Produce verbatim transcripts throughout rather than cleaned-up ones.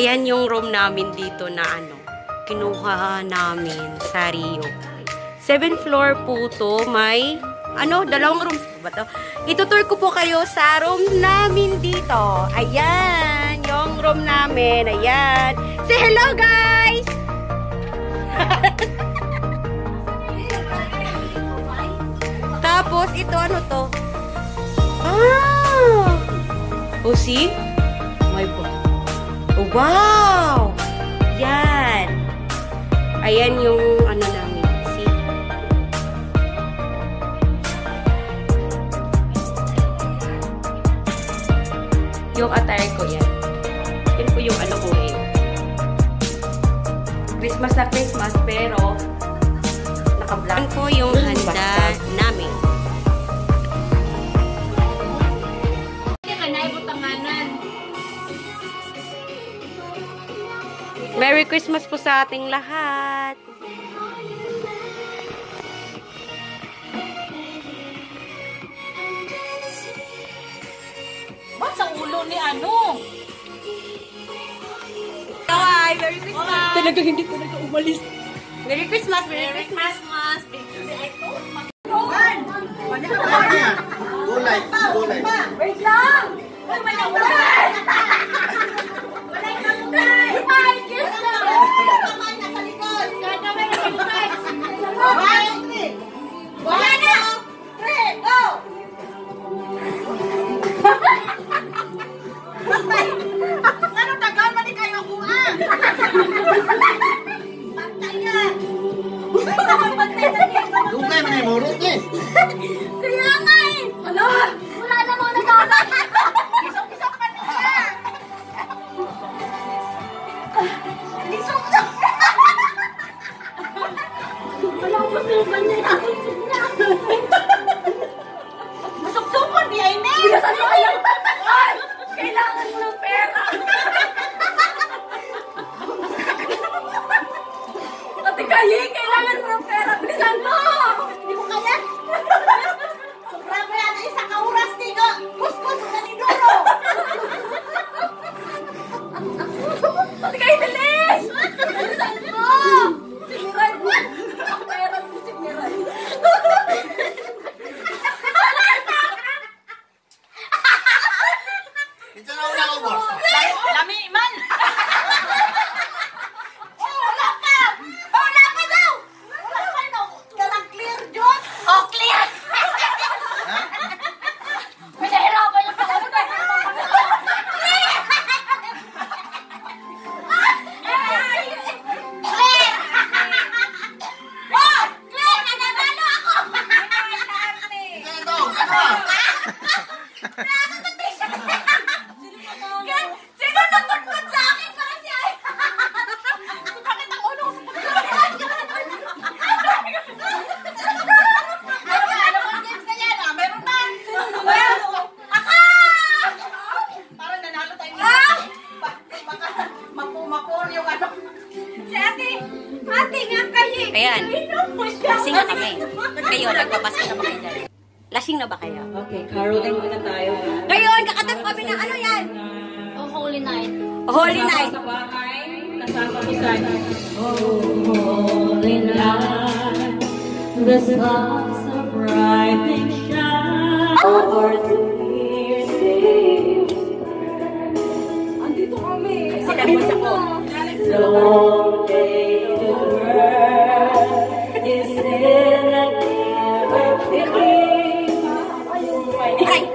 Ayan yung room namin dito na ano, kinuha namin sa Rio. Seven floor po to. May, ano, dalawang rooms po ba to? Itutur ko po kayo sa room namin dito. Ayan, yung room namin. Ayan. Say hello, guys! Tapos, ito, ano to? Ah! Oh, see? My God. Oh, wow! Yan. Ayan yung, ano namin. See? Yung attire ko yan. Yan po yung ano ko eh. Christmas na Christmas, pero naka-black po yung handa namin. Merry Christmas po sa ating lahat. Ba't sa ulo ni ano? Hi, Merry Christmas. Talaga hindi ko talaga umalis. Merry Christmas, Merry Christmas. Gulay, gulay. Wait lang! Wala na gulay! Wala na gulay! Ay, kiss na! Wala na sa likod! Gagawin na sa gulay! Wala na! Three, go! Ano tagal ba di kayo kuhaan? Bantay yan! Basta magbantay na niya! Dugay man ay murot eh. Kaya nga eh! Ano? Wala na mo nagkakay! Isok-isok ka niya! Isok-isok ka! Wala ko masukan niya! Nasok-sok niya! Masok-sokon niya, Ine! Ay! Kailangan mo ng pera! Ate Kayi, kailangan mo ng pera! Bilisan mo! Hindi mo kaya? Sobrang kaya na isang kauras dito! Kuskus na ni Duro! Ate Kayi, bilis! Bilisan mo! Simiray mo! Ang pera mo, simiray! Ito na una ko, boss. Lami, man! Oh, wala ka! Oh, wala ka daw! Wala ka daw! Karang clear, Diyos! Oh, clear! May nahirapan yung pagkakas. Clear! Clear! Oh, clear! Nanalo ako! Ito na to, ano? Sino nagtutut sa akin para siya? Bakit ang ulo ko sa pagkakas? Meron ka, alam mo ang games na yan, ah? Meron na! Meron! Ako! Parang nanalo tayo nito. Baka mapu-mapur yung ano. Si ate, ate nga kayo. Ayan. Lasing na kami. Kayo, nagpapasok na ba kayo dyan? Lasing na ba kayo? Okay, caroling muna tayo. Ngayon, kakatap kami ng ano yan? Oh, Holy Night. Holy Night. Sa bahay, kasama ko sana. Oh, Holy Night, the stars are bright and shine. Over the years, andito kami. Sinabos ako. Long day the world is in a never beginning. Ay!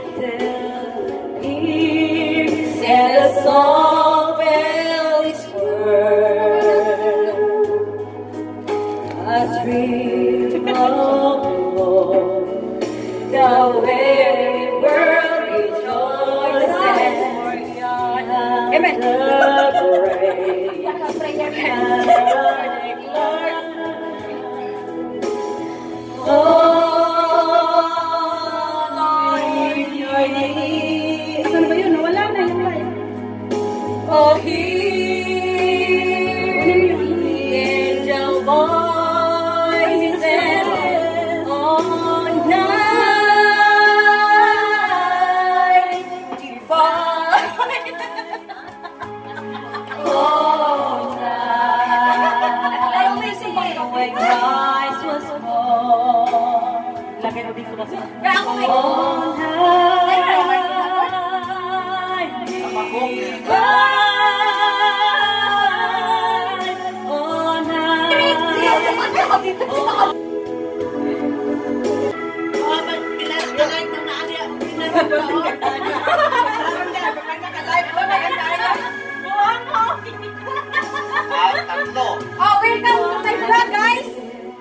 And the song bells were a dream of love. The very world rejoices. Amen. Oh, hear the angel voices on night divine. Oh, Pero dito kasi. Kaya ako may... Tatlo. Oh, welcome to my vlog, guys!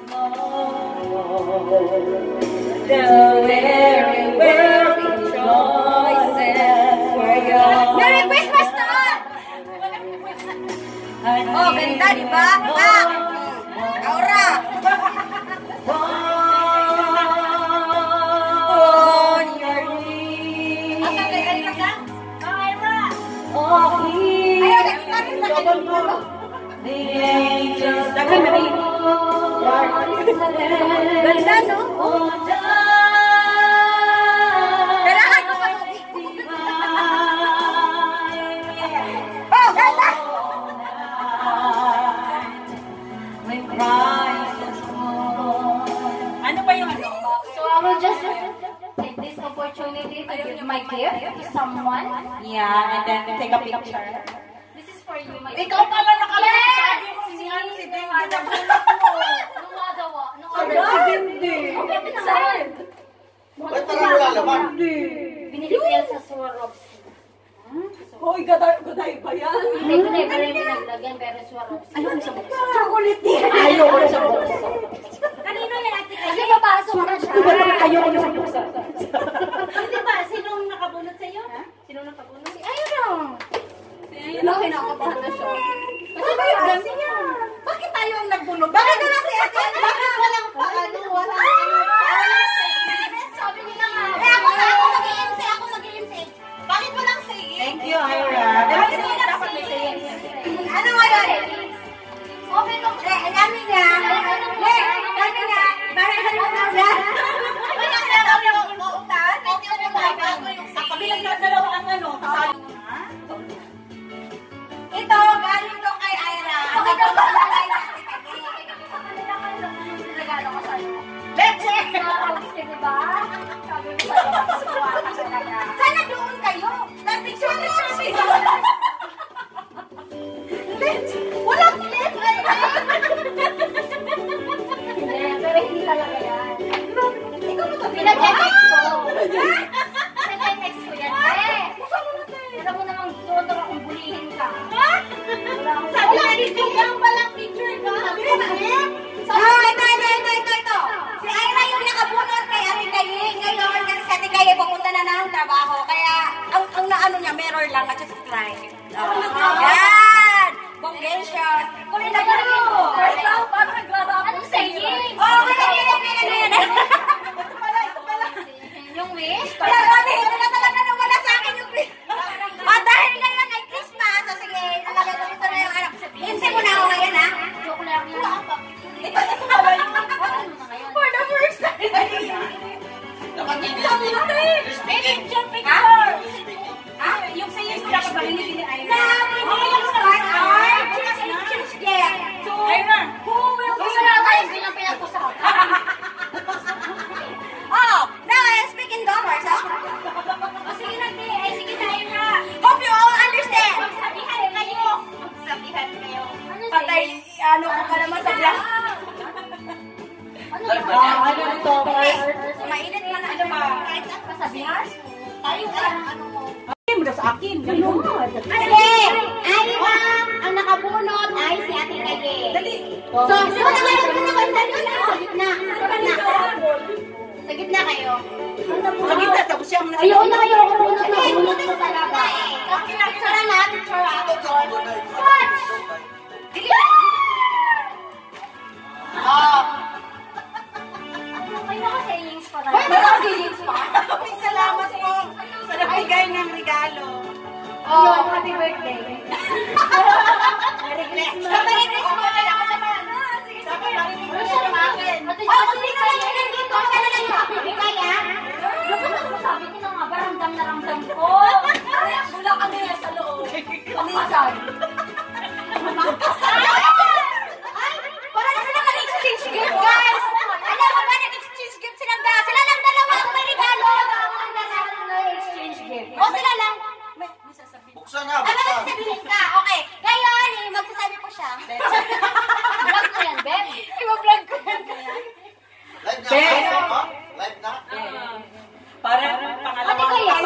The very very choices were yours. Merry Christmas to all! Oh, ganda, di ba? Ah! Aura! On your knees. Oh, ayaw, nakita rin na kayo. The angels dagan na rin. Ganda, no? Perahan ko pa. Oh, ganda! Ano ba yung ano? So I will just take this opportunity to give my gift to someone. Yeah, and then take a picture. This is for you, my Ikaw pala nakalagay. Yes! Sabi mo si ano si Ding. Nungadawa. Nungadawa. Okay, pinasal. Ba't parang wala laman? Binili ko yan sa Swarovski. Hoy, gaday, gaday ba yan? Hindi ko na iba rin pinaglagyan, pero Swarovski. Ayaw ko sa box. Chocolate din. Ayaw ko sa box. Kanino yan natin? Kasi papasok na siya. Ayaw ko sa box. Hindi ba? Sinong nakabunot sa'yo? Sinong nakabunot? Si Ayun lang. Ano, kinakabahan na siya. Kasi ba yung dami niya? Bakit tayo ang nagbunod? Bakit na lang si Ate? Bakit walang paano? Wala. Sabi nila nga. Eh, ako na, ako mag-i-M C, ako mag-i-M C. Bakit walang sige? Thank you, Ira. Dapat Dapat sige, dapat may sige. Ano ngayon? Open ko. Eh, ang dami niya. Eh, dami niya. Parang halong na siya. Wala na daw yung uutan. Hindi ko na bago yung sa kabilang na dalawa ang ano. Kasali. Ito, galing to kay Ira. Okay, Ito, dapat lalay natin kay sa kanila ka regalo ko sa'yo. Let's Swarovski, di ba? Sabi mo sa'yo, masukuha ka talaga. Sana doon kayo. That picture na yun. Walang let. Hindi, pero hindi talaga yan. Ikaw mo ito. Pinag-text ko. Pinag-text ko yan. Eh, alam mo namang doon akong bulihin ka. Wala akong Sabi na dito yung walang picture ka. Ah, ito, ito, ito, ito, ito. Si Ira yung nakabunot kay Ate Kaye. Ngayon, kasi si Ate Kaye pupunta na ng trabaho. Kaya, ang, ang naano niya, mirror lang at just try. Yan! Bonggensyon. Kunin na parang ito. First lang, paano naglaro ako? Anong saying? Oh, wala yan, yan, yan, yan, yan. Ito pala, ito pala. Yung wish? Kaya, Rami, ito na talaga na wala sa akin yung Ah, dahil ngayon ay Christmas. So, sige, nalagay ko ito na yung ano. Hinsin mo na ako ngayon, ha? Joke lang yan. Ito, ito pala yung Ano na ngayon? For the first time. Dapat hindi Sabi na to eh. speaking. Ha? Ah, yung sa iyo, wala ka ba hinili ni Na, Ira? we will start our change gift. So, Ira. who will be Gusto na tayo bilang pinag-usapan. Oh, now I speak in dollars, ha? O sige na, te. Eh, sige na, Ira. Hope you all understand. Sabihan kayo. Sabihan kayo. Ano Patay, ano ko pa naman sa vlog. Ano ba? Ah, ano ito? Mainit man na. Ano ba? Kahit sa Pasabihan? Tayo ka. Ano mo? Hindi mo na sa akin. Ganun. Sige! Ay, ang, ang nakabunot ay si Ate Kaye. Dali. So, sino na kayo? Sino na kayo? Sa gitna. Sa gitna. Sa gitna kayo. Sa gitna, tapos siya ang nasa. Ayaw na, ayaw ko muna. Hindi, muna sa talaga eh. Okay lang, picture na, picture na. Dili. Ah. May naka-sayings pa tayo. Hoy, may naka-sayings pa? Maraming salamat po sa nabigay ng regalo. Oh, happy birthday. Merry Christmas. Merry Christmas. Kailangan naman. Sige, sige. Ano siya naman? Ate, Oh, kung sino lang yung nandito, siya na lang yung happy kaya. Bakit ako sabi ko na nga ba, ramdam na ramdam ko. Bula ka na yan sa loob. Pangkasan. Ay, wala na sila ka-exchange gift, guys. Alam mo ba, nag-exchange gift silang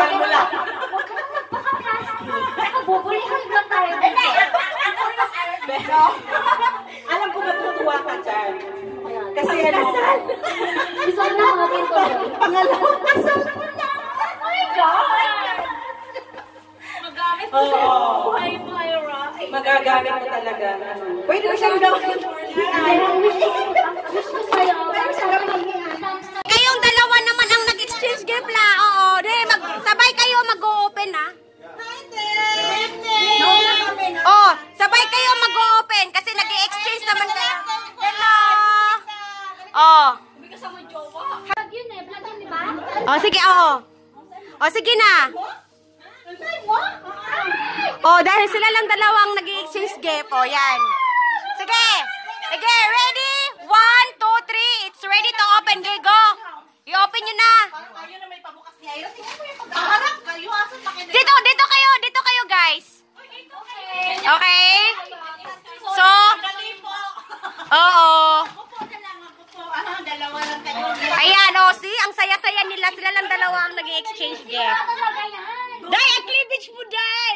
Dasal mo lang. Huwag ka nang magpaka-plastic. Bubulihan lang tayo. Pero, alam ko matutuwa ka dyan. Kasi ano, Gusto ko na mga pinto. pangalawang kasal mo na. Oh my God! Magamit mo sa buhay mo, Ira. Magagamit mo talaga. Ano. Pwede mo siyang gawin. Wish ko sa'yo. Pwede mo siyang gawin. Kayong dalawa naman ang nag-exchange gift la. Oo, de, mag sabay kayo mag-open ha. Oh, sabay kayo mag-open kasi nag-exchange naman kayo. Hello. Oh. Vlog yun eh. Vlog yun, di ba? Oh, sige, oo. Oh, sige na. Oh, dahil sila lang dalawang nag-exchange gift. Oh, yan. Sige. Sige, ready? One, two, three. It's ready to open. Okay, go. I-open nyo na. Kayo na may pabukas ni Ira. Tingnan mo yung pagkaharap. Kayo, asan pakinig? Dito, dito kayo. Dito kayo, guys. Okay? So, Dali po. oo. Ako po na lang. Ako po. Ah, dalawa lang kayo. Ayan, oh, see? Ang saya-saya nila. Sila lang dalawa ang nag-exchange gift. Wala talaga yan. Day, ang cleavage mo, Day!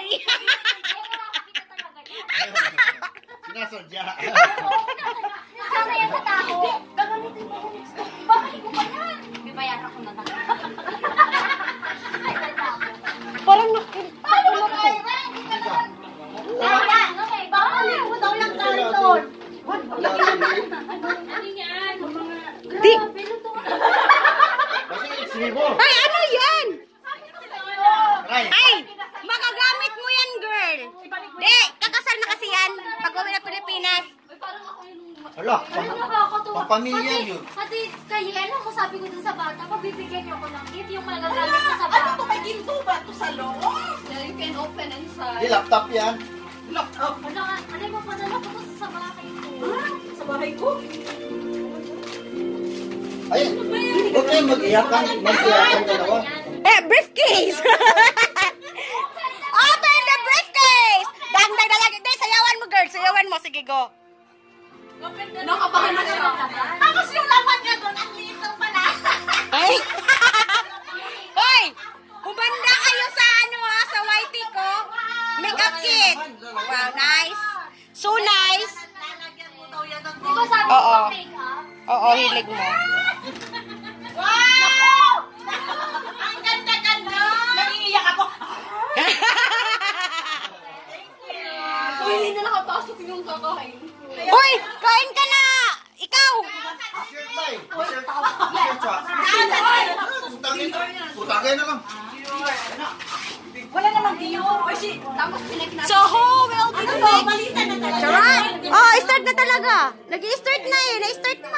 Sinasadya. Sana yan sa tao. Gagamitin mo. Bakit ko pa yan? Bibayaran ko na talaga. Parang Paano mo tayo? Wala. Okay, bawal. Huwag daw lang tayo doon. Ano yan? Di. Grabe, luto. Kasi ismi mo. Ay, ano yan? Right. Ay, magagamit mo yan, girl. Di, kakasal na kasi yan. Pag-uwi na Pilipinas. Uy, parang ako yung... Hala, Ano nakakatuwa? pampamilya Pati- yun. Pati kayo, ano ko sabi ko dun sa bata, pagbibigyan niyo ako ng gift, yung magagamit ko sa bata. Ano to? May ginto ba ito sa loob? You can open inside. Di laptop yan. Laptop. Ano, ano yung mapadala ko to sa bahay ko? Sa bahay ko? Ay, huwag kayong mag-iyakan. Mag-iyakan dalawa. Eh, briefcase! Open the briefcase! Dang, dang, dang, dang, sayawan mo, girl. Sayawan mo. Sige, go. Nakabahan na siya. Tapos yung laman niya doon, ang liit lang pala. Ay! Hoy! Humanda kayo sa ano ha, sa whitey ko. Makeup kit. Wow, nice. So nice. Lalagyan mo daw yan ng Di ba sabi Oo. ko make-up? Oo, hilig mo. Wow! Ang ganda-ganda! Naiiyak ako. Uy, hindi na nakapasok yung kakain. Uy! Kain ka na! Ikaw! Shirt ba eh? Shirt. Shirt siya. Putangin. Putangin na lang. Wala namang Dior. Kasi, tapos pinek na. So who will be the next? Balita na talaga. Charot! Oh, start na talaga. Nag-i-start na eh. Na-start na.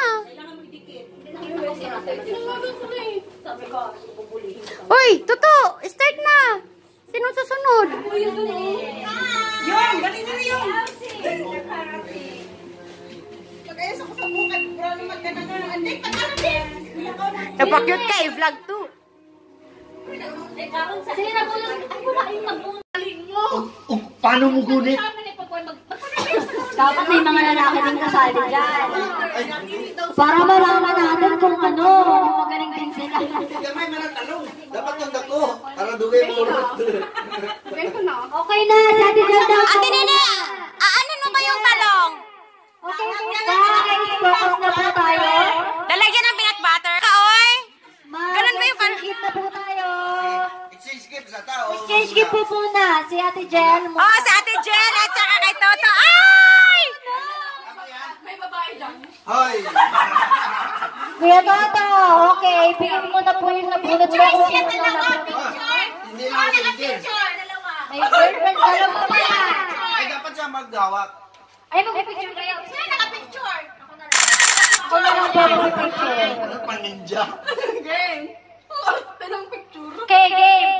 Sabi ko, bubulihin ko. Uy! Tuto! Start na! Sino susunod? Yun, galing na yun. Pag-ayos ako sa bukat, bro, naman ka na nga. Hindi, pag-ayos. Napakyut ka eh. Vlog two. Sige na po lang. Ay, wala yung mag-unaling mo. Oh, paano mo gunit? Dapat may mga lalaki din kasali dyan. Ay, Para malaman natin kung ano, magaling din sila. gamay mo na tanong. Dapat yung dako. Para dugay mo ulit. Okay na, sabi dyan daw. Ate Nene! Aanin mo ba yung talong? Okay, guys, focus na po tayo. Lalagyan ng peanut butter ka, oy! Ganun ba yung pan- Mag-exchange gift na po tayo. Exchange gift sa tao. Exchange gift po muna. Si Ate Jen. Oh, sa Ate Jen at saka kay Toto. Ay! Hoy. Kuya Toto, okay. Pingin mo na po yung nabunod mo. Ah, Hindi lang yung gift. May girlfriend ka lang pa yan. Ay, dapat siya maghawak. Ay, mag-picture kayo. Sino naka-picture? Ako na lang po mag-picture. Ano pang ninja? Okay, game.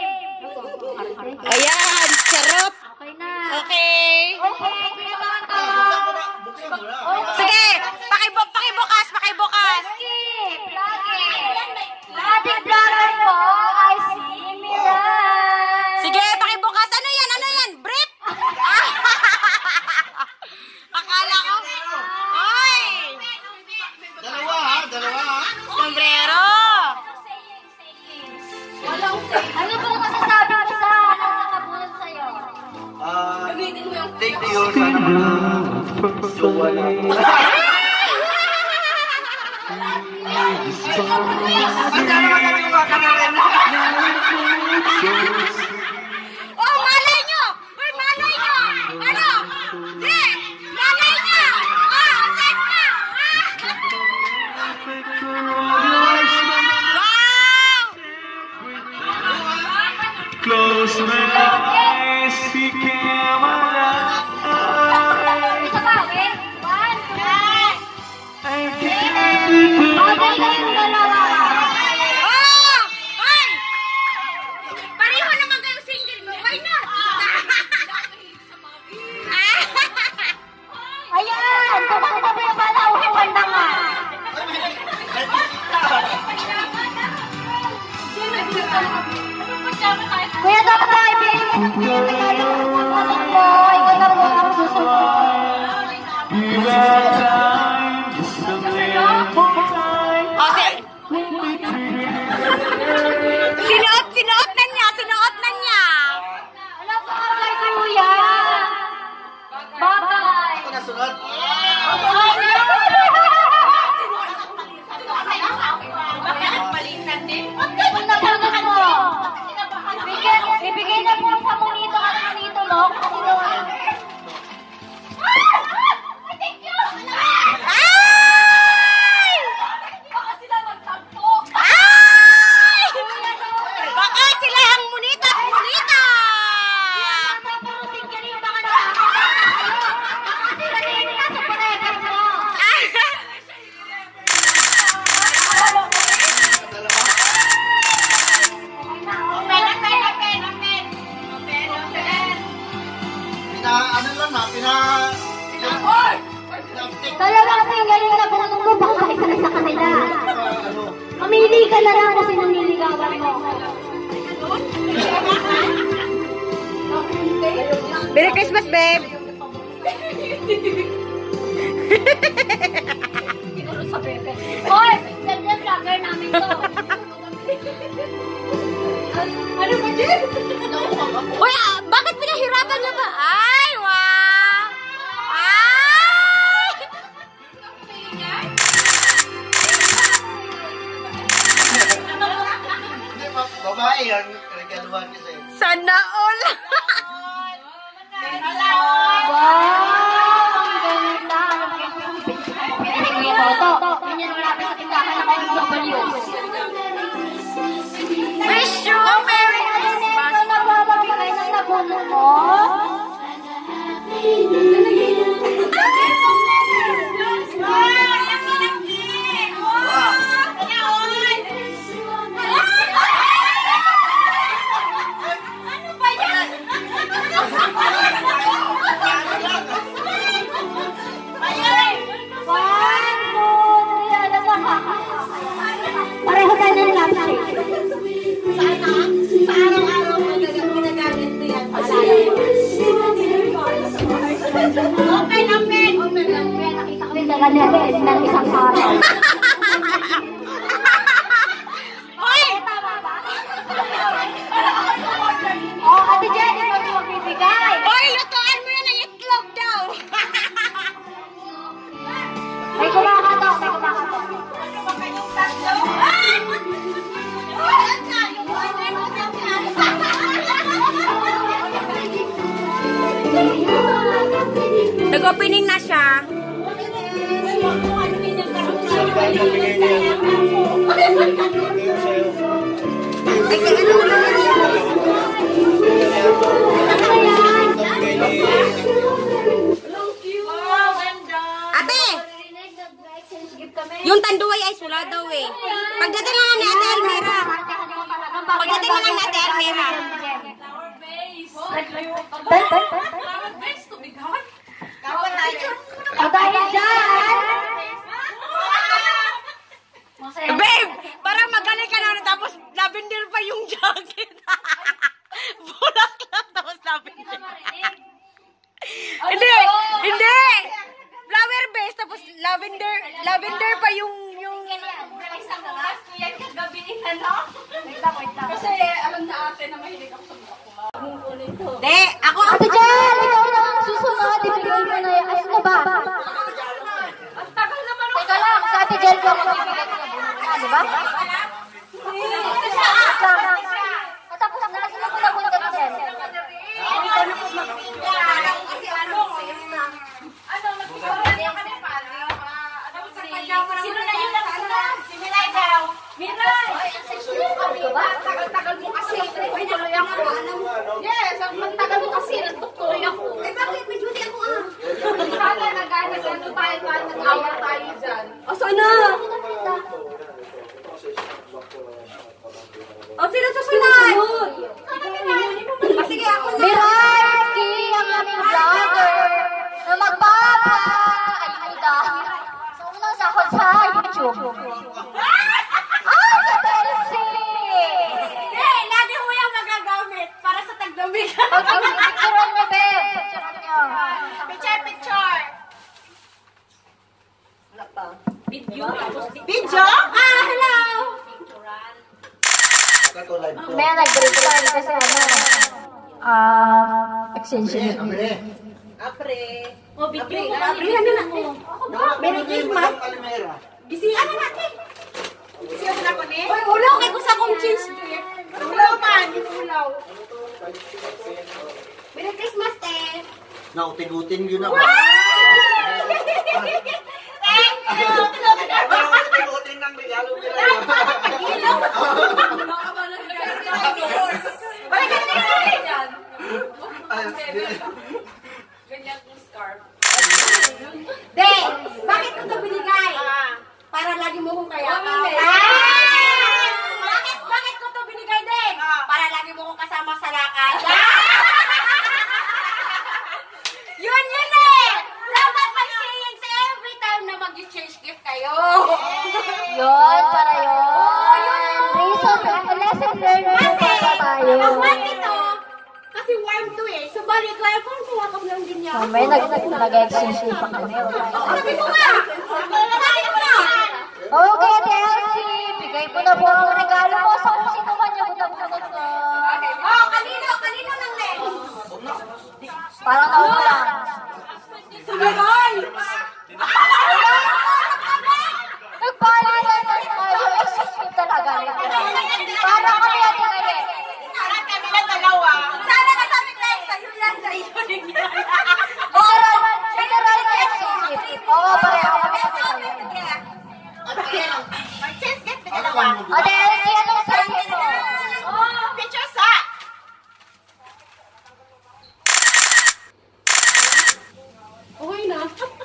Ayan, charot. Okay na. Okay. Okay, Kuya Toto. Buksan mo na. Sige, pakibu pakibukas, pakibukas. Skip. Lagi. Ating vlogger po ay si Miran. Sige, pakibukas. Ano yan? Ano yan? Brief? Akala ko. Hoy! Dalawa ha, dalawa ha. Sombrero. Oh, malay nyo! Uy, malay nyo! Ano? Di! Malay nyo! Oh, set na! Wow! Close my eyes, see camera. Isa pa, okay? One, two, okay kayong dalawa. Oh! Ay! Pareho naman kayong single. Why not? Ayan! Tabang-tabi ang pala. Uwan na nga. Kuya, dapat tayo pinigil mo. Ikaw na po ang susunod. You got time, just a little time. Oh, si... Sinuot, sinuot na niya, sinuot na niya. Ano pa kay Kuya? Bye-bye. Ako na sunod. Ibigay na po sa monito at monito, no? Ay! Ay! Baka sila ang munita at munita. Pina, ano lang na, pina... Talagang single yung nabunong mo, baka isa-isa kanila. Ano? Mamili ka na lang kung sinong niligawan mo. Merry Christmas, babe. Hoy! Ganda vlogger namin to. Ano ba dyan? Uy, ah, bakit pinahirapan niya ba? Ay, wow! Ay! Hindi, ma- babae ang regaluhan kasi. Sana all. Wow! Ang ganda! Kuya Toto, yun yung malapit sa tindahan ng mga W. Wish you a Merry Christmas. Ito na ba magbigay ng nabuno mo? One, two, three, ano ba? Pareho tayo ng lampshade. Sa araw-araw mo ginagamit mo yan. Open, open! Open lang. Kaya nakita ko yung dala niya ng isang araw. Hoy! Tama ba? Oh, Ate Jenny, ikaw yung magbibigay. Hoy, lutuan mo yan ng itlog daw. May kumakato, may kumakato. Nag-opening na siya. Ay, kaya ano naman yan? Ate! Yung tanduay ay sula daw eh. Pagdating nga ni Ate Almira. Pagdating nga ni Ate Almira. O dahil dyan, Babe! Parang magaling ka na tapos lavender pa yung jacket. Bulak lang tapos lavender. Hindi! Hindi! Flower base tapos lavender lavender pa yung yung Kasi alam na ate na mahilig ako sa bulaklak. De, ako Ate Jen, ikaw na ang susunod. Ibigay mo na yan. Ayos na ba? O, sino susunod? O, sige, ako na. Miraski, ang aming vlogger na magpapa-ayuda sa unang sahod sa YouTube. Ah, sa Chelsea! Eh, lagi mo yung magagamit para sa taglamig. Pag-picturean niyo, babe. Picturean niyo. Picture, picture. Video, tapos Video? Ah, hello! Katulad ko. May nag-return kasi ano, ah, extension. Amire. Apre. O, video. Abrihan na natin. Merry Christmas. Alimera. Gisihan na natin. Siya mo na ko ni? Uy, ulaw kay ko sa akong cheese. Ulaw man. Ulaw. Merry Christmas, te. Nautin-utin yun ako. Thank you. Nautin-utin ng regalo nila. Wala ka na yan. De, bakit ko ito binigay? Para lagi mo kong kaya. Bakit, bakit ko ito binigay din? Para lagi mo kong kasama sa lakad. Yun yun eh! Dapat may sayings every time na mag-change gift kayo. Yun, para yun. Reason, lesson learned Kasi, para tayo. ang mas ito, kasi warm to eh. So, balik ko, kung kumakap lang din niya. May nag-exchange din pa kami. Sabi ko nga! Sabi ko nga! Okay, Chelsea. Bigay mo na po ang regalo mo sa kung sino man yung bunot-bunot ko. Oh, kanino? Kanino ng next? Parang naulan. Sumiray! Nagpalitan na tayo. Exchange talaga. Parang kami ang tingin. Parang kami na dalawa. Sana nasabi ko lang sa'yo yan, sa'yo din yan. Literal, literal na exchange. Oo, pareho kami kasi sa'yo. Mag-chance gift na Ano dalawa. bang O, Chelsea, anong sabi mo? Oh, picture sa. Okay na.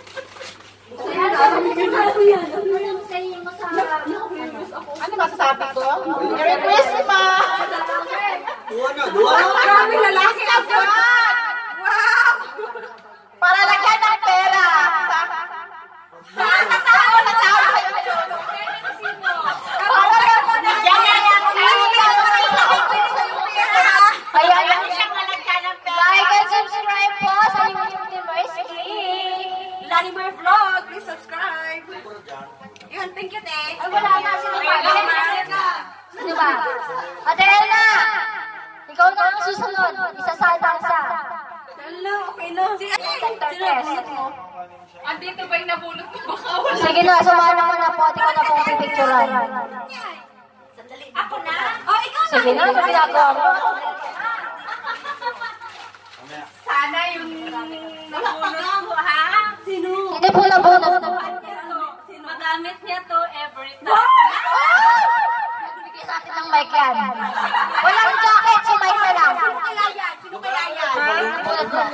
Ano masasabi ko? Merry Christmas! Duwa na, duwa na. Grabe lalaki ka dyan! Wow! Para lagyan ng pera. Sa sa sao na sao kayo dyan. Para lagyan ng Ayan, siyang lalagyan ng pera. like and subscribe po sa YouTube ni Mercy. Larimer Vlog, please subscribe. Yun, thank you, te. Ay, wala na. Sino ba? Sino ba? Ate Elna! Ikaw na ang susunod. Isa sa dansa. Hello, okay na. Sino test. Andito ba yung nabulot mo baka? Sige na, sumama mo na po. Ate ko na po ang pipicturan. Ako na? Oh, ikaw na. Sige na, sa ginagawa mo. Sana yung nabulot mo, ha? Sino? Hindi po na bonus. Magamit niya to every time. Bigyan natin ng mic yan. Walang jacket, so mic na lang. Sino kaya yan? Sino kaya yan? Bulot mo.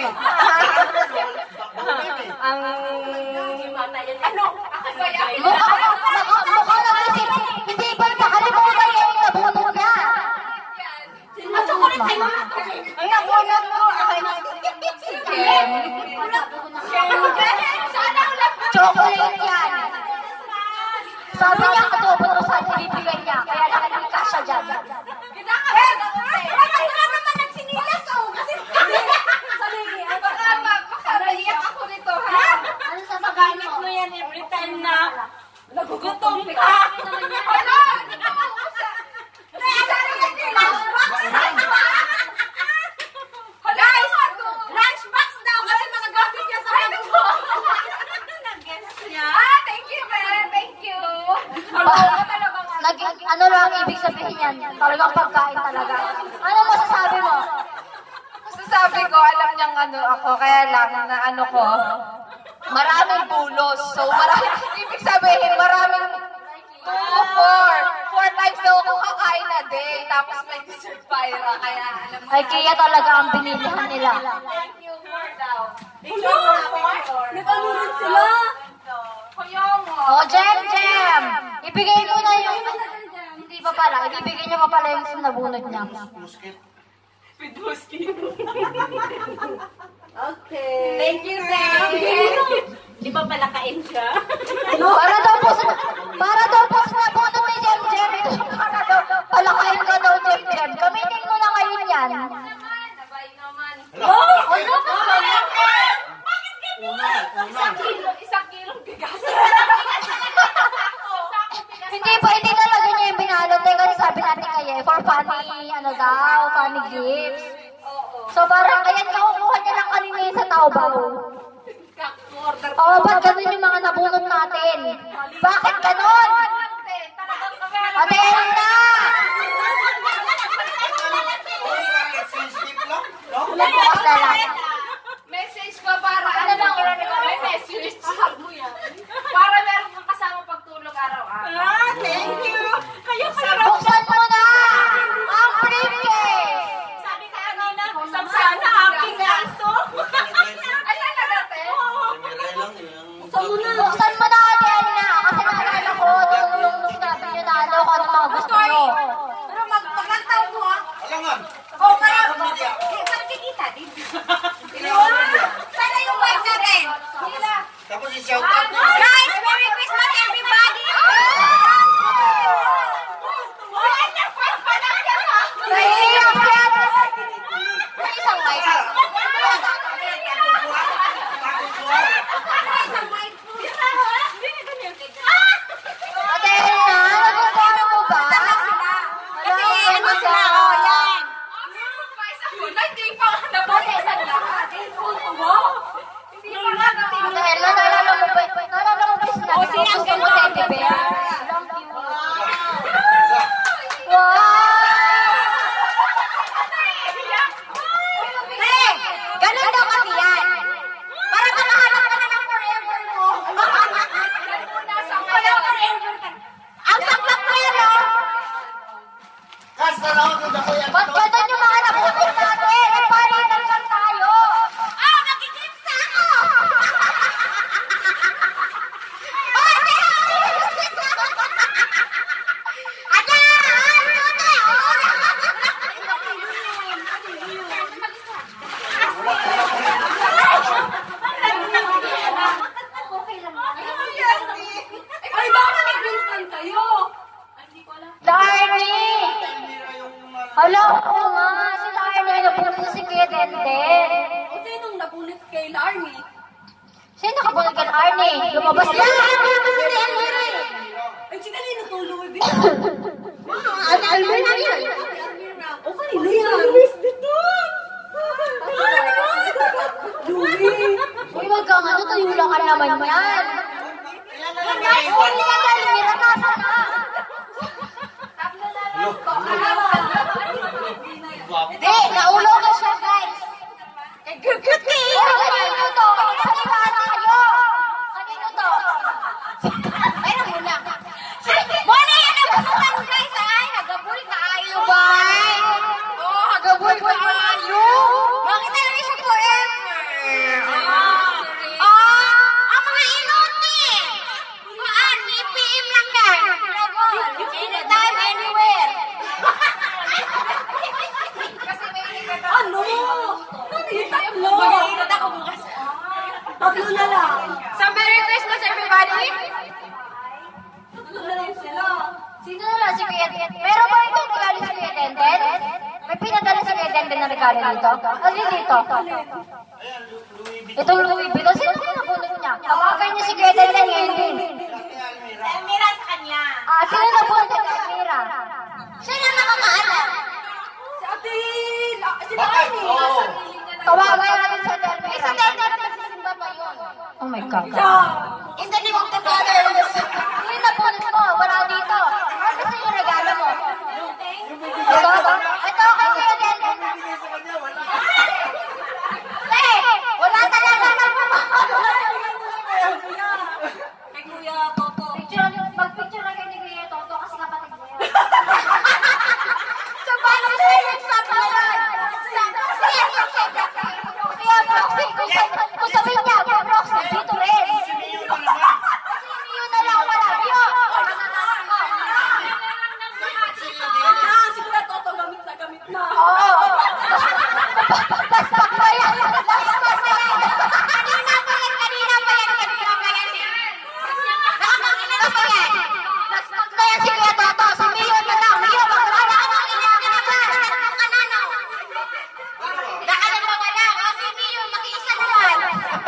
Ang... Ano? Ako ba yan? Mukha mo, mukha na kasi hindi ba nakalimutan yung nabunot niya? Ang chocolate sa'yo. Ay, nabunot ko. Okay na. Sana ulit. Chocolate yan. Sabi niya, adobo ko sa bibigyan niya. Kaya nakalika siya dyan. Eh, bakit wala naman nagsinilas, oh? Kasi... Saligi, baka makarayak ako nito, ha? Ano sasabihin mo? mo yan every time na nagugutom ka. Ano? Guys, lunchbox daw kasi mga gamit niya sa ano ko. Ah, thank you, man. Thank you. Nag, ano lang ibig sabihin yan? Talagang pagkain talaga. Ano masasabi mo? Masasabi ko, alam niyang ano ako, kaya lang na ano ko, maraming bulos. So, maraming, ibig sabihin, maraming two to four. Four times daw ako kakain na day. Tapos may dessert pa yun. Kaya alam mo. Ay, kaya talaga ang binilihan nila. Thank you, four daw. Nag-alunod sila. Kaya nga. O, Jem, Jem! Ibigay mo na yung... Hindi Hindi pa pala. Ibibigay niya pa pala yung nabunod niya. Musket. Okay. Thank you, thank you. Di ba pala kain siya? Para daw po sa... Para daw po sa nabunod ni Jem Jem. Para daw... Palakain ka daw, Jem Jem. Gamitin mo na ngayon yan. Hala, Ano ba? Unang, unang. Isang kilong bigas. Hindi pa, hindi talaga niya yung binalot. Eh, kasi sabi natin kaya, for funny, ano daw, funny gifts. So parang, kaya nakukuha niya lang kanina yun sa Taobao. Oo, ba't ganun yung mga nabunot natin? Bakit ganun? Ate Elna! Sensitive lang, no? Bukas na lang. Message ko para ano lang, may message. Ahag mo yan. Para meron kang kasama pagtulog araw-araw. Ah, thank you. Kayo pala. Buksan mo na! Ang briefcase! Sabi ka kanina, sana aking aso. Ay, talaga, te? Miray lang, yung... Buksan mo na, Ate Elna! Kasi naalala ko, nung nung nung sinabi niyo na ano, kung ano mga gusto niyo. Pero magpaglantaw mo, ha? Alangan. Oo, kaya. Media. Eh, magkikita din. Kailangan media. Sana yung wife natin. Nila. Tapos i-shout out mo. Guys, Merry Christmas, everybody! Wala na, wife pa lang yan, ha? Nahihirap yan! May isang mic. Ate Elna, nagkukuha mo ba? Kasi ano sila, oh, yan. Hindi pa nga nabulisan lahat. Hindi pa nga Ate Elna, naalala mo ba? Naalala mo ba yung sinabi ko? sino ang Gusto mo ganda? teddy bear? Wow! Hey, ganun daw kasi yan. Para makahanap ka na ng forever mo. Walang forever ka. Ang saklap ko yan, oh. Kasta na ako kung ako yan. Ba't ganun yung mga nabunod natin? Nagpalitan lang tayo! Ah, nagigrips na ako. Ada! Ay, baka nag-Winston kayo. Darnie! Mira yung mga... Hala, oo nga. Si Darnie ay nabunod si Kuya Denden. O, sinong nabunit kay Larmy? Sino nakabunod kay Darnie? Lumabas na! Ay, si kanino to, Louis V? Ano, Almira yan? O, kanino yan? Louis Vuitton! Louis! Uy, wag kang ano, tayo lang ka naman yan. Uy, si Almira, nasa na? Hindi, naulo ka siya, guys. Eh, good Uy, kanino to? Salita na kayo. Kanino to? Pero muna. Muna yan ang punutan, guys, ay. Nagabul ka ayo ba? Oh, nagabul ka ayo. Bakit na rin siya forever? Ah, ang mga inutin. Maan, I P M lang yan. Anytime, anywhere. Kasi may inikot ako. Ano? Ano? Mag-iinot ako bukas. Tatlo na lang. So, Merry Christmas, everybody! Tatlo na lang sila. Sino na lang si Kuya Denden? Meron ba itong regalo si Kuya Denden? May pinadala si Kuya Denden na regalo dito? Ano dito? Ayan, Louis V. Itong Louis Vuitton. Sino kaya nabunod niya? Tawagan niya si Kuya Denden ngayon din. Almira. Elmira sa kanya. Ah, sino nabunod kay Almira? Siya na nakakaalam. Si Ate... Si Bakit? Oo. Tawagan natin si Almira. Si Dede na magsisimba pa yun. Oh my God. In the name of the Father and the Son. Sino nabunod mo? Wala dito. Ano sa yung regalo mo? Ito? Ito kay Kuya Denden. Bigay sa kanya, wala. Eh, wala talaga na Kay Kuya Toto. Picture, mag-picture na kayo ni Kuya Toto kasi kapatid mo yan. So, paano siya yung sabayan? Kaya Proxy, kung sa- kung sabihin niya, kung Proxy, dito rin. Sino yung mga Oo. Last pack pa yan. Last pack pa yan. Kanina pa yan, kanina pa yan, kanina pa yan. Nakakakina pa yan. Last pack na yan si Kuya Toto. Si Mio na lang. Mio, wala ka makina ka na ba? Kanano? Baka na mawala. O si Mio, makiisa naman.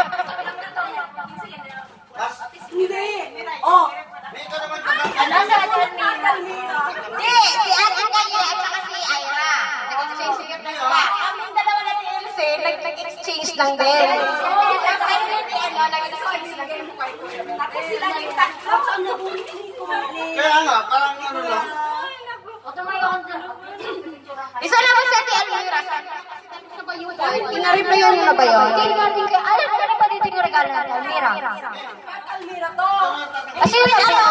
Hindi. Oh. May ka naman ka ba? Ano sa Almira? Hindi, si Ate Kaya at saka si Ira. Nag-exchange yung dalawa. Kaming dalawa na ni Elsie, nag-exchange lang din. Ano, nag-exchange lang din. Tapos sila yung tatlo. Ang nabuli ko. Kaya nga, parang ano lang. Isa naman si Ate Almira. Kinarip na yun na ba yun? Hindi natin kaya, alam ko na pa dito yung regalo natin, Almira. Almira to. Kasi yun, ano?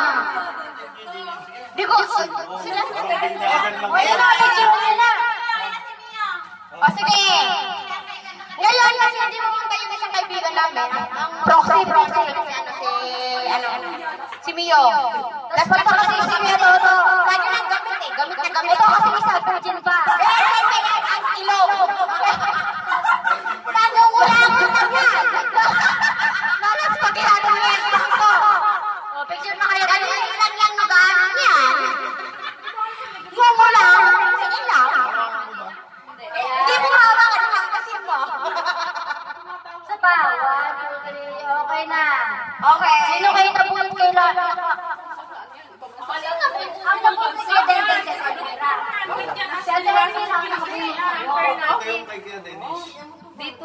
Di ko, sila Ayan na, picture mo nila. O sige. Ngayon, kasi hindi mo muna yung isang kaibigan namin. Ang proxy, proxy. Si ano, si, ano, si Mio. Last pa kasi si Mio Toto. Kanya lang gamit eh. Gamit na gamit. Ito kasi isa, virgin pa. Eh, kaya ang ilong. Nangungulangan lang yan. Lalas pag ginagawa yan ko. O, picture na kayo. Ganyan lang yung nag-ano yan. Ngungulang. Sige lang. Hindi mo hawakan lang kasi mo. Sa pa. One, two, three. Okay na. Okay. Sino kayo nabuhat kay Lola? Ang nabuhat kay Denden sa Almira. Si Almira ang nabuhat. Ito yung kay Kuya Dennis. Dito.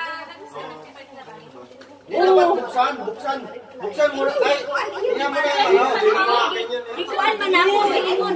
Hindi dapat buksan, buksan. Buksan muna. Ay, hindi mo na yung ano. Hindi mo akin yun. Ikuan man ako. Ikuan.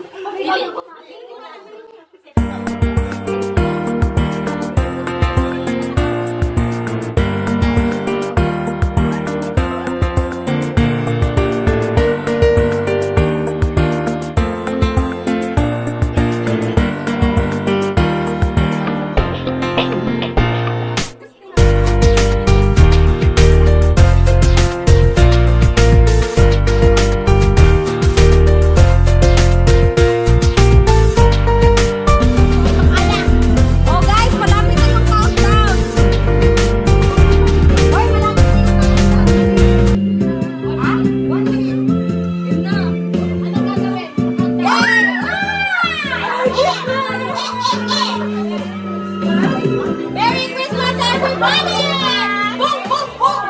Merry Christmas, everybody! Boom, boom, boom!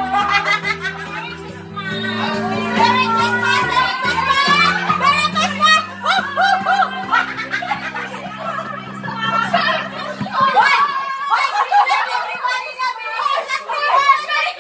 Merry Christmas, Merry Christmas! Merry Christmas! Boom, boom, boom! Hoy! Hoy! Everybody na! Merry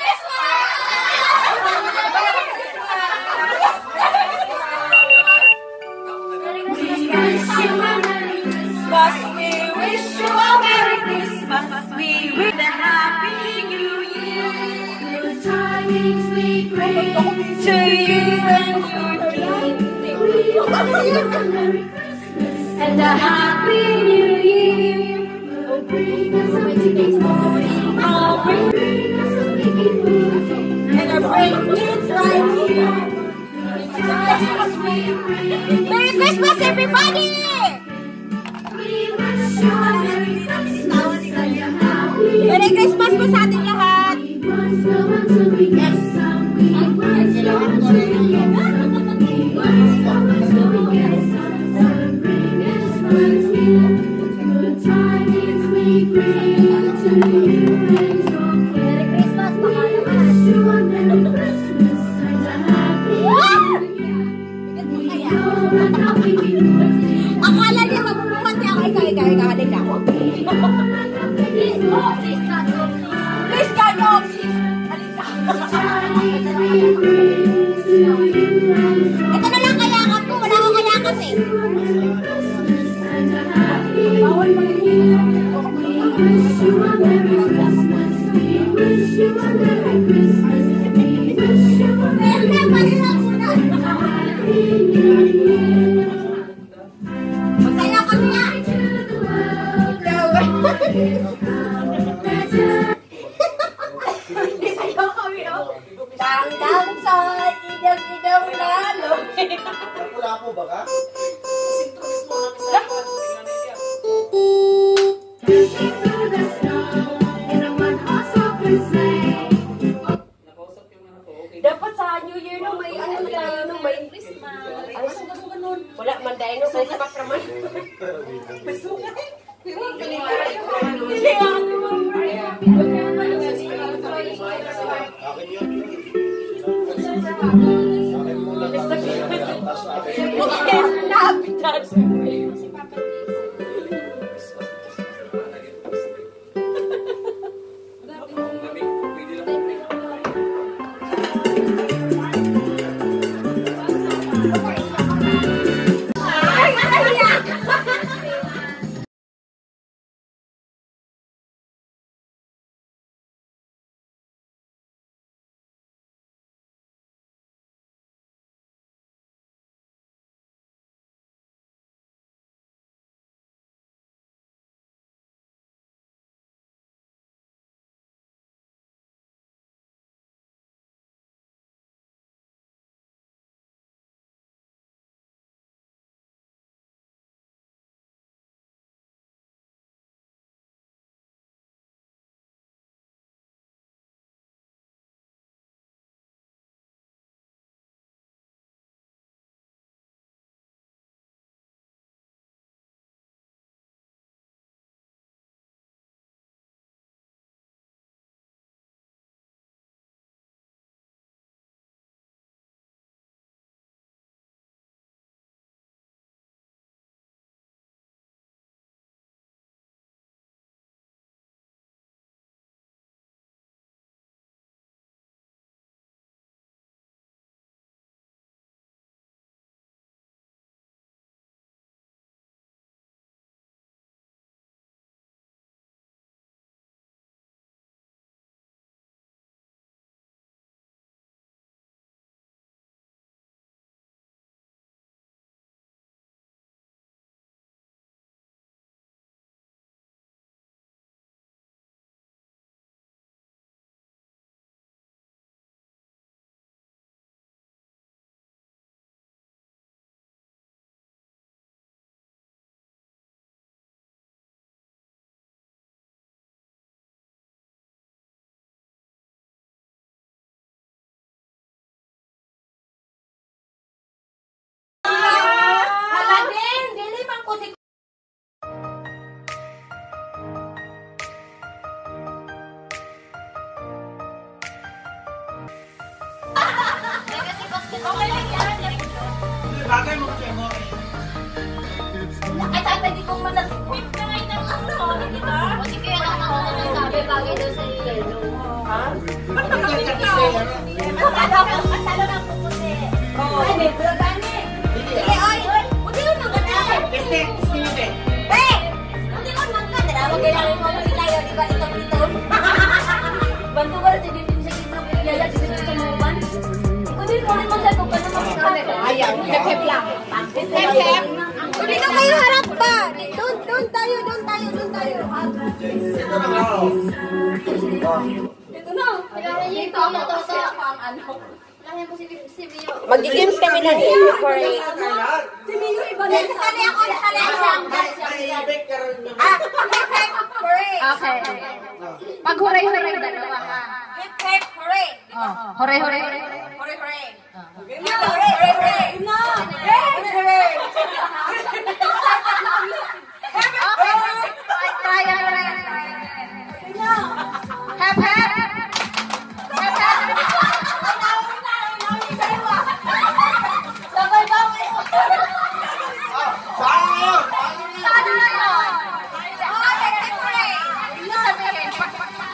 But we wish you a Merry Christmas. We wish a Happy New Year. Good tidings we bring To you and your king. Merry Christmas and a Happy New Year. Oh, bring us a ticket morning. Oh, bring Bring us a ticket morning. and a break it's right here. Tidings we bring. Merry Christmas, everybody! We wish you a Merry Christmas and a Happy Merry Christmas po sa ating lahat! We must go until we get some. We must go until we get some. We must go until we get some. Sun bring us near. Good tidings we bring to you and your Merry Christmas, mga We naman! wish you a Merry Christmas and a Happy New Year. We know that nothing is worth it. Akala niya mabubuhat niya ako. Ikaw, ikaw, ikaw, halika ako. We know that nothing is worth it. Please, God, no, please. Halika. Tidings we bring to you and your Ito na lang kayakap ko. Wala akong kayakap eh. Merry Christmas and a Happy New Year. We wish you a Merry Christmas. We wish you a Merry Christmas. We wish you a Merry Christmas and a Happy New Year. Masaya kami nga. To the world. Isayaw kami, oh. Dang-dang sa idang-idang lalo. Wala po ba ka? Sintonis mo lang sa Akin yun. Akin muna. Tapos akin. Bagay mo siya mo. Ay, tatay, di ko man nag-whip ka ngayon ng ano, di ba? O sige, yan ang ako na nasabi, bagay daw sa yelo. Ha? Ba't naman ikaw? Masalo ng puputi. Oo. Ay, may bulagani. Sige, oy! Buti ko nang ganda. Este, sinipe. Eh! Buti ko nang ganda. Huwag kailangan mo magitayo, di ba? Ito-ito. Bantu ko na si Bibin sa gitna ko yung yaya, dito sa tumuban. Ikaw din mo rin mo sa kupa na makikita. Ayan, hep-hep lang. Hep-hep. Dito kayo harap ba? Doon, doon tayo, doon tayo, doon tayo. Ito na nga. Ito na. Dito ako, ito, ito. Ano? Lahin mo si si Mio. Mag-games kami ng incorporate. Si Mio iba na. Nasali ako, nasali ako. Ibig ka rin naman. Ah, hip hip hooray. Okay. Pag huray-huray dalawa ha. Hip hip hooray. Oh, huray-huray. Hooray hooray. No, hooray hooray. No. Hooray hooray. Okay. Try, try, try. Hep, hep. Hep, hep. Sabay ba kayo? Saan yun? Saan na yun? Oh, hip hip hooray. Ibig sabihin, pag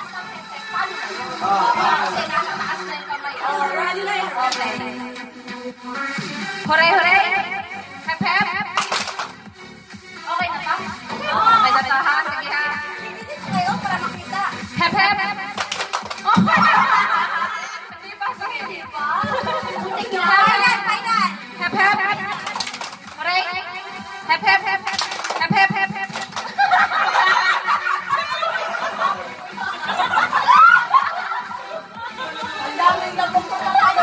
kasi nasa taas na yung kamay. Okay. Huray-huray. Hep, hep. Okay na ba? Okay na ba ha? Sige ha. Kayo para makita. Hep, hep. Okay. Di ba? Sige, di ba? Final, final. Hep, hep. Huray. Hep, hep, hep. Hep, hep, hep, hep. Ang daming nagpupunta tayo.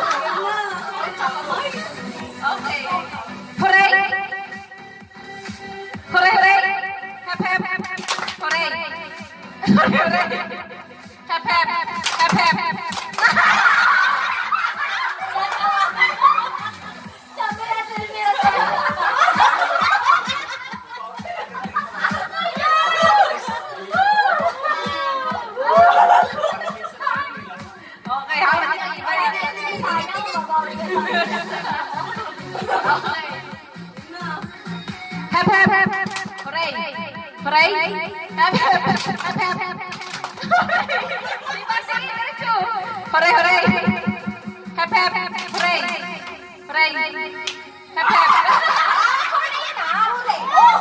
Okay. Huray. Huray, huray. Hep, hep, hep. Huray. Huray. Hep, hep. Hep, hep, hep. Sabi natin, Mio. Hooray! Hep, hep, hep, hep, hep. Diba, sige, diretso. Hooray, hooray. Hep, hep, hooray. Hooray. Hep, hep. Hooray yan ah, hooray.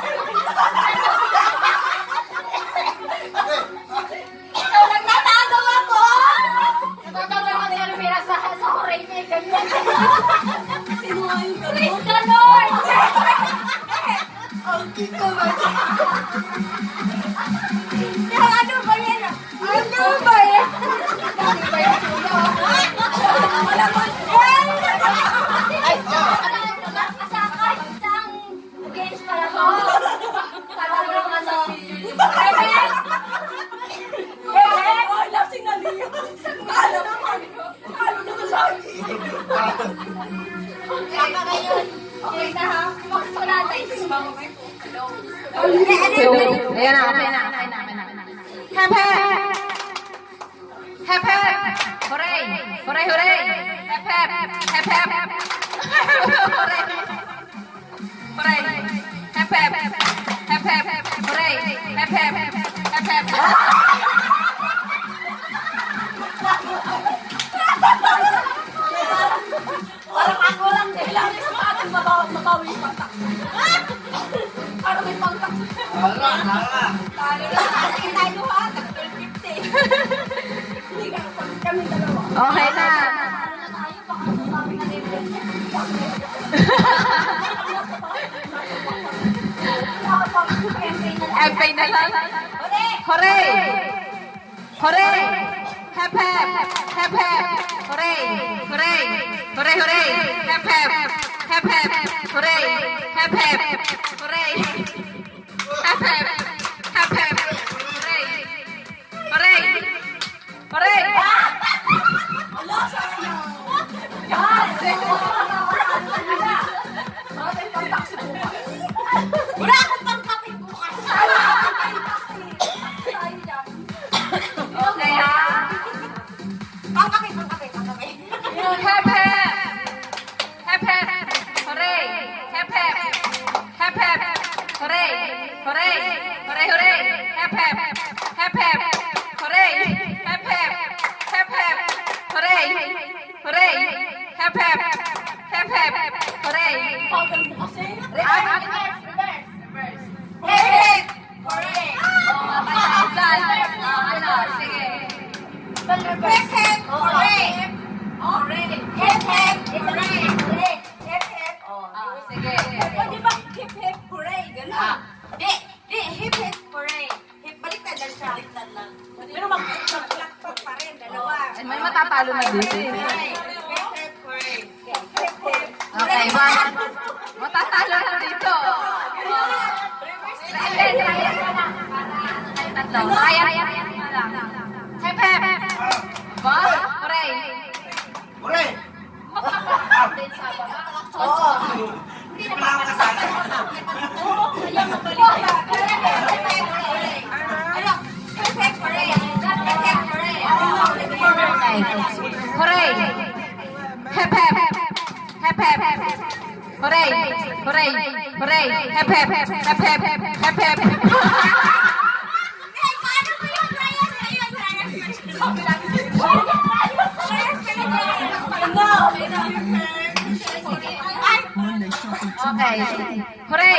Ikaw lang natagaw ako! Natagaw ako ni Almira sa sa hooray niya, ganyan. Praise the Lord! Ang kiko ba siya? Yung ano ba yan? Ano ba yan? Ano ba yan? Wala ba? Ay, kasakay isang games pala to. Kala mo naman sa... Bebe! Bebe! Oh, lasing na niyo. Ano naman? Ano naman lagi? Kaka ngayon. Okay na ha? Gusto natin. Ayan na, okay na, okay na, okay na. Hep, hep! Hep, hep! Hooray! Hooray, hooray! Hep, hep! Hep, hep! Hooray! Hooray! Hep, hep! Hep, hep! Hooray! Hep, hep! Hep, hep! Parang ako lang kailangan sa ating mabawi yung pangtak. Parang may pangtak. Tara, tara. Talo lang. Sige tayo ha. twelve fifty. Hindi ka kami dalawa. Okay na. Talo na tayo. Baka masasabi na rin. Empay na lang. Hooray! Hooray! Hep, hep! Hep, hep! Hooray! Hooray! Hooray, hooray! Hep, hep! Hep, hep! Hooray! Hep, hep! Hooray! Hep, hep! Hep, hep! Hooray! Hooray! Hooray! Ala, sayang. Wala akong pangkape bukas. Okay, ha? Pangkape, pangkape, pangkape. Hep, hep! Hep, hep! Hooray! Hep, hep! Hep, hep! Hooray! Hooray! Hooray, hooray! Hep, hep! Hep, hep! Hooray! Hep, hep! Hep, hep! Hooray! Hooray! Hep, hep! Hep, hep! Hooray! Pagal mo kasi. Ay, Reverse, reverse, reverse. Hep! Hooray! Ano? Sige. Hep, hep! Hooray! Hooray! Hep, hep! Hooray! Hooray! Hep, hep! Oh. Sige. Pwede ba hip hip hooray? Gano'n. Di, di, hip hip hooray. Hip, baliktad lang siya. Baliktad lang. Pero mag-plak pa rin, dalawa. Ay, may matatalo na dito. Hooray! Hip hip hooray. Hip hip. Okay, one. Matatalo na dito. Sige, sige. Ay, tatlo. Ay, ay, ay, ay, lang. Hep, hep. Ba? Hooray. Hooray! Oo. Hindi pala ako kasali. Ayaw mabaliktad. Hip hip hooray. Ano? Hip hip hooray. Hip hip hooray. Hooray. Hep, hep. Hep, hep. Hooray. Hooray. Hooray. Hep, hep. Hep, hep. Hep, hep. Hey, paano po yung Reyes? Ayun, Reyes. Okay. Hooray.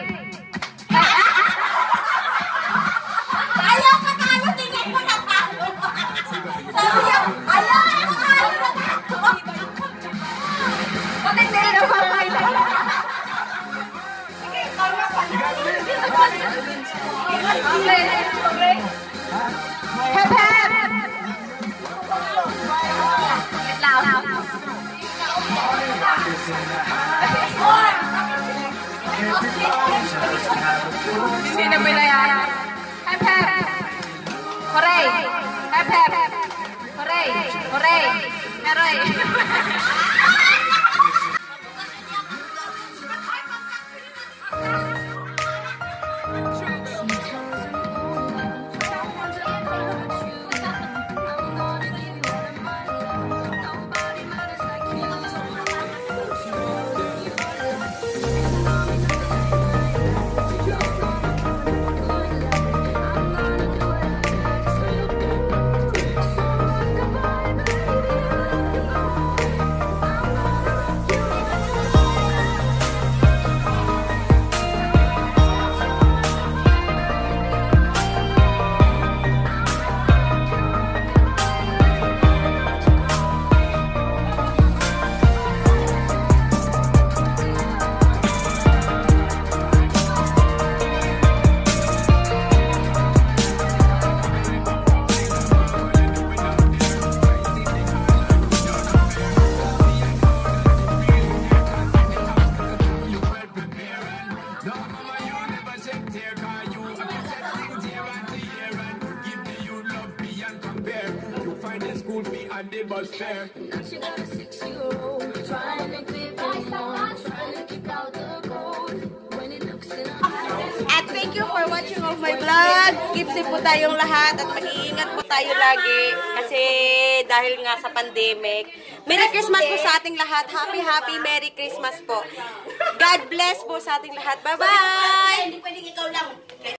Ayaw ka talo, tingnan mo na talo. Sabi niya, ayaw ka talo na talo. Bakit hindi na pangailan? Sige, talo pa. Okay. Hep, hep. Wait lang. Sino binayaran? Hep, hep. Hooray. Hep, hep. Hooray. Hooray. Hooray. on the bus there. Now she got a six-year-old, trying to keep it warm, trying to keep out the cold. When it looks in her eyes. At thank you for watching of my vlog. Keep safe po tayong lahat at mag-iingat po tayo lagi kasi dahil nga sa pandemic. Merry Christmas po sa ating lahat. Happy, happy Merry Christmas po. God bless po sa ating lahat. Bye-bye! Hindi pwedeng ikaw lang.